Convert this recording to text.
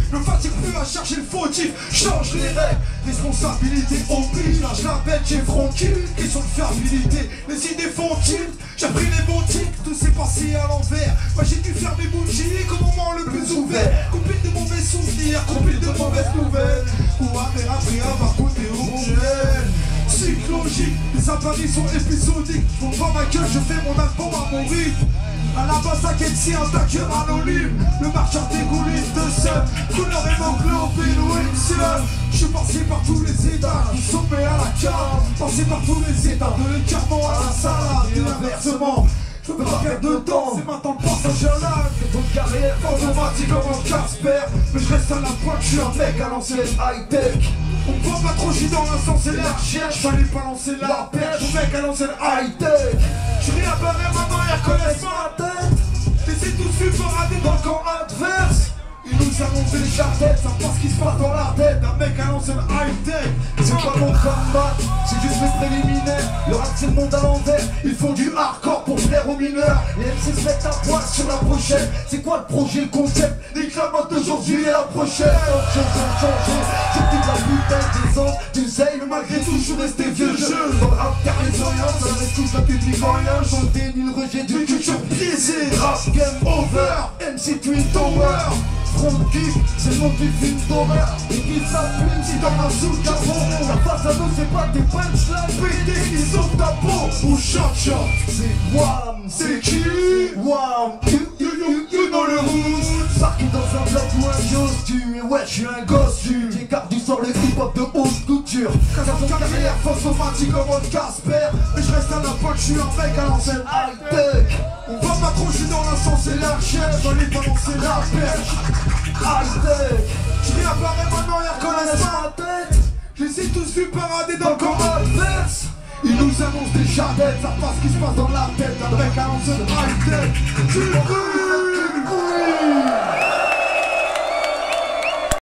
me fatigue plus à chercher le fautif. Change les règles, responsabilité oblige. Là je la bête, j'ai franchi. Question de fiabilité, les idées font tilt. J'ai pris les bons tics, tout s'est passé à l'envers. Moi j'ai dû faire mes boutiques au moment le plus ouvert. Compile de mauvais souvenirs, compile de mauvaises nouvelles. Ou après avoir goûté au gel. Cyclogique, les apparitions épisodiques. Je vois ma gueule, je fais mon album à mon rythme. À la base, à Kenzie, un taqueur anonyme. Le marcheur dégouliste de seul. Couleur hémoglobine, Wilson. Je suis passé par tous les états, du sommet à la cave. Passé par tous les états, de l'écartement à la salade. Et inversement, je peux pas perdre de temps. C'est maintenant le passage à l'acte. Votre carrière automatique comme un Casper. Mais je reste à la pointe, je suis un mec à l'ancienne high-tech. On me voit pas trop, je suis dans l'instant, c'est la recherche. Fallait pas lancer la perche, mon mec à l'ancienne high-tech. Je réapparais maintenant, ils reconnaissent ma tête. Les ai tous vus parader dans le camp adverse. Ils nous annoncent les chartettes, ça passe ce qui se passe dans la tête. Un mec à l'ancienne high-tech. C'est pas mon combat, c'est juste mes préliminaires. Le rap c'est le monde à l'envers, ils font du hardcore pour plaire aux mineurs. Les MC se mettent à poil sur la prochaine. C'est quoi le projet, le concept? Les clamottes d'aujourd'hui et la prochaine. Choses ont changé, j'ai pris de la bouteille des autres. Tu sais, mais malgré tout, je suis resté vieux jeu. Dans le rap car les orients, ça reste tous un public en rien. J'en le déni, le rejet d'une culture biaisée. Rap game over, MC Twin Tower. Front kick, c'est le nom du film d'horreur. Et qui s'appuie si dans un sous capot. La face à nous c'est pas des punchlines pétés qui sauvent ta peau. Ou shot shot, c'est Wham, c'est qui? Wham, you know le route. Parqué dans un bloc ou un costume. Et ouais, je suis un gosse du. J'écarte du sort le hip hop de haute couture. Quand carrière face automatique en mode Casper. Mais je reste à la pointe, je suis un mec à l'ancienne high-tech. On va pas trop, je suis dans l'instant, c'est la recherche. Fallait pas lancer la perche. High-tech. Je réapparais maintenant, ils reconnaissent ma tête. Je les ai tous vus parader dans le camp adverse. Ils nous annoncent des charrettes, ça passe ce qui se passe dans la tête. Un mec à l'ancienne high-tech. Tu le veux?